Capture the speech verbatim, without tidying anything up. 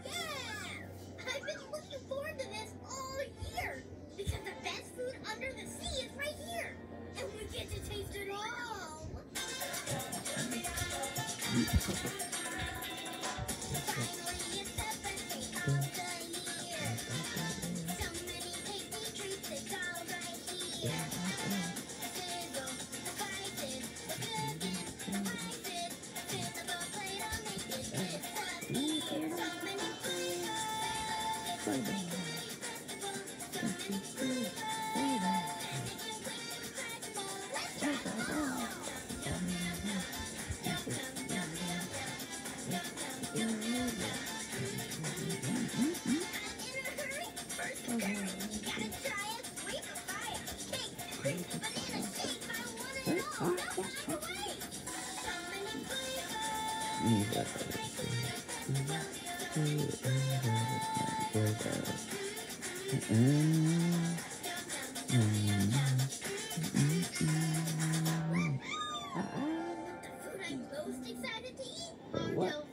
Yeah! I've been looking forward to this all year because the best food under the sea is right here, and we get to taste it all. Finally, it's the best day of the year. So many tasty treats, it's all right here. The sizzle, the spices, the cooking, the prices. Fill up a plate, I'll make it disappear. So many flavors, it's a great festival. So many flavors, and it can quick incredible. Let's try them all. Yum, yum, yum, yum, yum, yum, yum, yum, yum, yum, yum. I'm in a hurry, first curry. You gotta try it, wait for fire. Cake, cream, banana shake, I want it all. No time to wait. So many flavors. The food I'm most excited to eat? Oh, no.